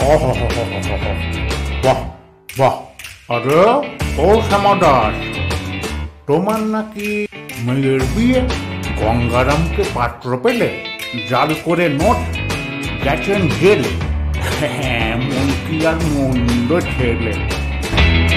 অহহহহহ। বাহ বাহ। আরে ও শ্যামা দাস, তোমার নাকি মেয়ের বিয়ে? গঙ্গারামকে পাত্র পেলে, জাল করে নোট, গেছেন জেলে। হ্যাঁ, মন্ত্রী আর মন্দ ছেলে।